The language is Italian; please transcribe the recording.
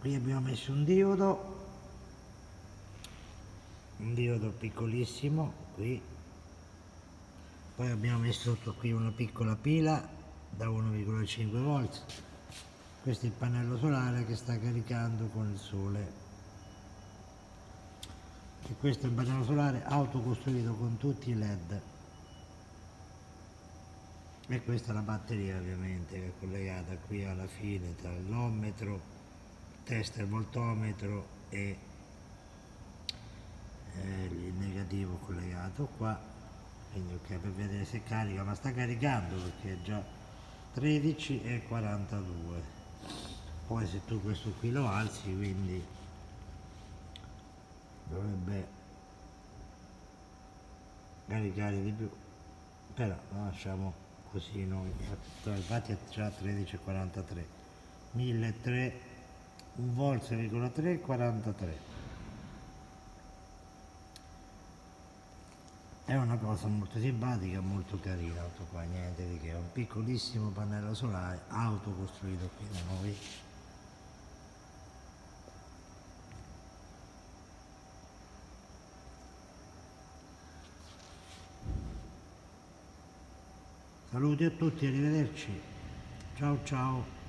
Qui abbiamo messo un diodo piccolissimo qui, poi abbiamo messo sotto qui una piccola pila da 1,5 volt. Questo è il pannello solare che sta caricando con il sole, e questo è il pannello solare autocostruito con tutti i LED, e questa è la batteria ovviamente che è collegata qui alla fine tra l'ometro, tester voltometro e il negativo collegato qua. Quindi ok, per vedere se carica, ma sta caricando perché è già 13,42. Poi se tu questo qui lo alzi, quindi dovrebbe caricare di più, però lo lasciamo così noi. Infatti è già 13,43, 1300, 1 volt 6,3, 43. È una cosa molto simpatica, molto carina, tutto qua, niente di che, è un piccolissimo pannello solare autocostruito qui da noi. Saluti a tutti, arrivederci, ciao ciao.